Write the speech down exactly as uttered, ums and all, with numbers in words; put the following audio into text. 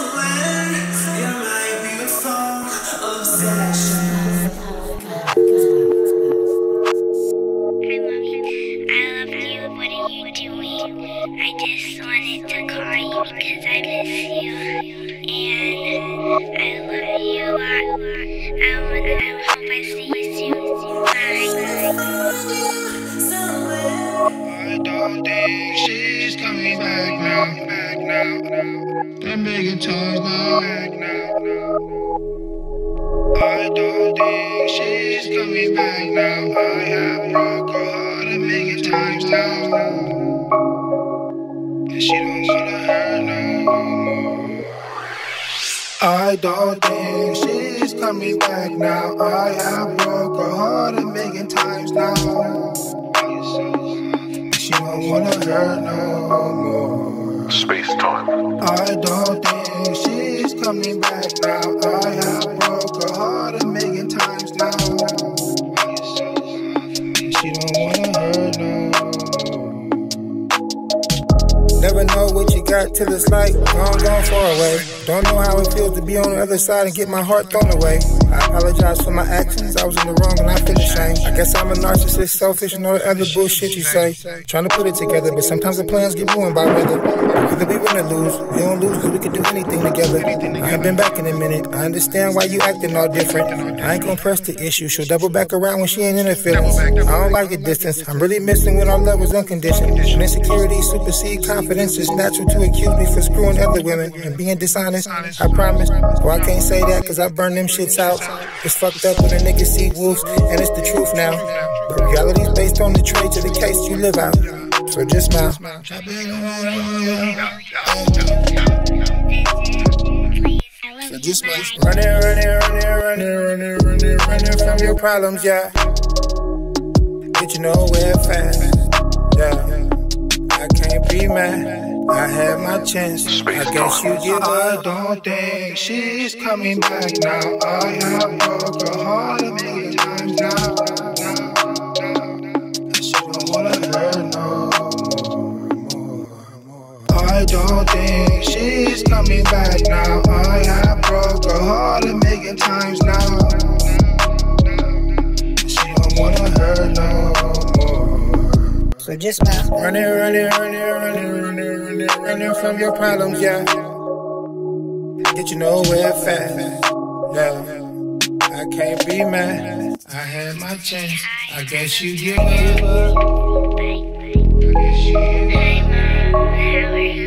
I don't think she's coming back now. I have broke her heart a million times now. She don't wanna hurt no more. Space time. I don't think she's coming back now. I have broke her heart a million times now. She don't wanna hurt no more. Never know what you got till it's like gone, gone far away. Don't know how it feels to be on the other side and get my heart thrown away. I apologize for my actions, I was in the wrong and I feel ashamed. I guess I'm a narcissist, selfish and all the other bullshit you say. Trying to put it together, but sometimes the plans get ruined by weather. Either we win or lose, we don't lose cause we can do anything together. I ain't been back in a minute, I understand why you acting all different. I ain't gon' press the issue, she'll double back around when she ain't in her feelings. I don't like the distance, I'm really missing when our love was unconditioned. When insecurity supersede confidence, it's natural to accuse me for screwing other women and being dishonest. I promise. Well, I can't say that cause I burn them shits out. It's fucked up when a nigga see wolves, and it's the truth now. But reality's based on the traits of the case you live out. So just smile. So just smile. Running, running, running, running, running, running, running from your problems, yeah. Get you nowhere fast, yeah. I can't be mad. I had my chance, I guess you give up. I don't think she's coming back now. I have broke her heart a million times now. And she don't wanna hurt no more. I don't think she's coming back now. I have broke her heart a million times now. And she don't wanna hurt no more. So just smile. Running, running, running, running, running. Running from your problems, yeah. Get you nowhere fast, yeah. I can't be mad. I had my chance. I guess you give up. I guess you give up.